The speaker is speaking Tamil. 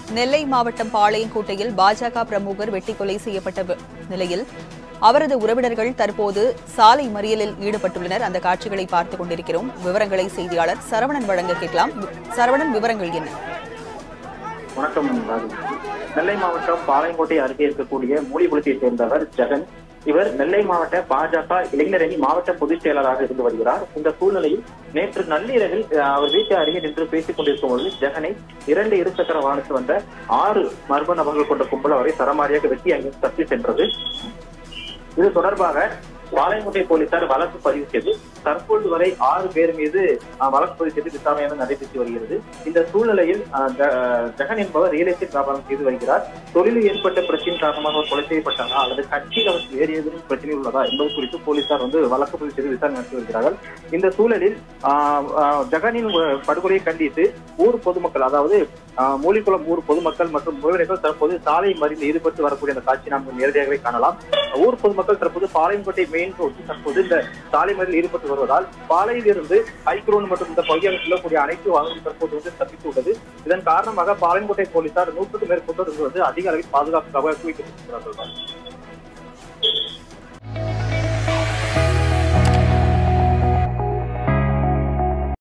நெல்லை மாவட்டம் பாளையங்கோட்டையில் பாஜக பிரமுகர் வெட்டி கொலை செய்யப்பட்ட நிலையில் அவரது உறவினர்கள் தற்போது சாலை மறியலில் ஈடுபட்டுள்ளனர். அந்த காட்சிகளை பார்த்துக் கொண்டிருக்கிறோம். விவரங்களை செய்தியாளர் சரவணன் வழங்க கேட்கலாம். சரவணன், விவரங்கள் என்ன? வணக்கம். நெல்லை மாவட்டம் பாளையங்கோட்டை அருகே இருக்கக்கூடிய மூலிகுளத்தை சேர்ந்தவர் ஜெகன். இவர் நெல்லை மாவட்ட பாஜக இளைஞரணி மாவட்ட பொதுச் செயலராக இருந்து வருகிறார். இந்த சூழ்நிலையில் நேற்று நள்ளிரவில் அவர் வீட்டு அருகே நின்று பேசிக் கொண்டிருக்கும் பொழுது ஜெகனை 2 இருசக்கர வாகனத்தில் வந்த 6 மர்ம நபர்கள் கொண்ட கும்பல் அவரை சரமாரியாக வெட்டி அங்கே தப்பி சென்றது. இது தொடர்பாக பாளையங்கோட்டை போலீசார் வழக்கு பதிவு செய்து தற்போது வரை 6 பேர் மீது வழக்கு பதிவு செய்து விசாரணை நடைபெற்று வருகிறது. இந்த சூழ்நிலையில் ஜெகன் என்பவர் ரியல் எஸ்டேட் வியாபாரம் செய்து வருகிறார். தொழிலில் ஏற்பட்ட பிரச்சனை காரணமாக கொலை செய்யப்பட்டாரா அல்லது கட்சியில் அவருக்கு வேறு ஏதேனும் பிரச்சனை உள்ளதா என்பது குறித்து போலீசார் வழக்கு பதிவு செய்து விசாரணை நடத்தி வருகிறார்கள். இந்த சூழலில் ஜெகனின் படுகொலையை கண்டித்து ஊர் பொதுமக்கள், அதாவது மூலிகுளம் ஊர் பொதுமக்கள் மற்றும் உறவினர்கள் தற்போது சாலை மறியலில் ஈடுபட்டு வரக்கூடிய அந்த காட்சி நாம் நேரடியாகவே காணலாம். ஊர் பொதுமக்கள் தற்போது பாளையங்கோட்டை மெயின் ரோட்டில் தற்போது இந்த சாலை மறியலில் ஈடுபட்டு வருவதால் பாளையிலிருந்து ஹைக்ரோன் மற்றும் இந்த பகுதியாக செல்லக்கூடிய அனைத்து வாகனங்கள் தற்போது தப்பித்து உள்ளது. இதன் காரணமாக பாளையங்கோட்டை போலீசார் 100க்கும் மேற்பட்டோர் அதிக அளவில் பாதுகாப்புக்காக குவிக்கப்பட்டிருக்கிறார்கள்.